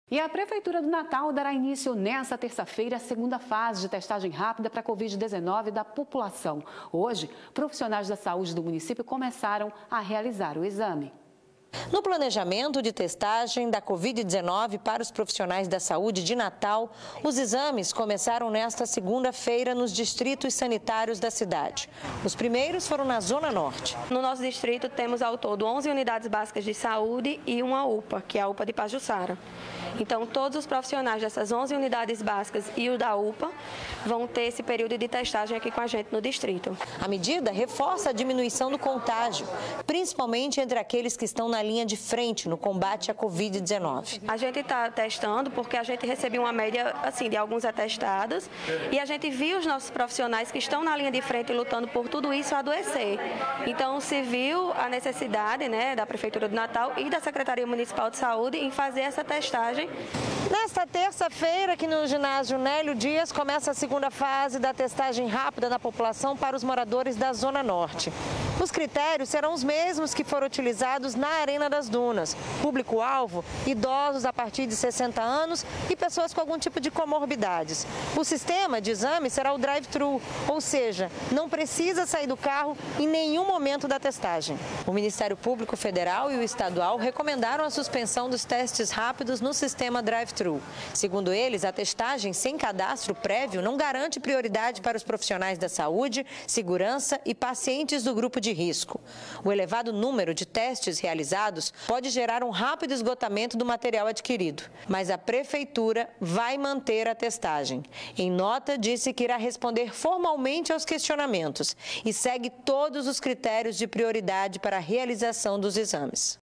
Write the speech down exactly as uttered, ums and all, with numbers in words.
E a Prefeitura do Natal dará início nesta terça-feira à segunda fase de testagem rápida para a covid dezenove da população. Hoje, profissionais da saúde do município começaram a realizar o exame. No planejamento de testagem da covid dezenove para os profissionais da saúde de Natal, os exames começaram nesta segunda-feira nos distritos sanitários da cidade. Os primeiros foram na Zona Norte. No nosso distrito temos ao todo onze unidades básicas de saúde e uma U P A, que é a U P A de Pajuçara. Então, todos os profissionais dessas onze unidades básicas e o da U P A vão ter esse período de testagem aqui com a gente no distrito. A medida reforça a diminuição do contágio, principalmente entre aqueles que estão na linha de frente no combate à covid dezenove. A gente está testando porque a gente recebeu uma média assim de alguns atestados e a gente viu os nossos profissionais que estão na linha de frente lutando por tudo isso adoecer. Então, se viu a necessidade, né, da Prefeitura do Natal e da Secretaria Municipal de Saúde em fazer essa testagem. Nesta terça-feira, aqui no ginásio Nélio Dias, começa a segunda fase da testagem rápida na população para os moradores da Zona Norte. Os critérios serão os mesmos que foram utilizados na Arena das Dunas. Público-alvo, idosos a partir de sessenta anos e pessoas com algum tipo de comorbidades. O sistema de exame será o drive-thru, ou seja, não precisa sair do carro em nenhum momento da testagem. O Ministério Público Federal e o Estadual recomendaram a suspensão dos testes rápidos no sistema drive-thru. Segundo eles, a testagem sem cadastro prévio não garante prioridade para os profissionais da saúde, segurança e pacientes do grupo de risco. O elevado número de testes realizados pode gerar um rápido esgotamento do material adquirido, mas a Prefeitura vai manter a testagem. Em nota, disse que irá responder formalmente aos questionamentos e segue todos os critérios de prioridade para a realização dos exames.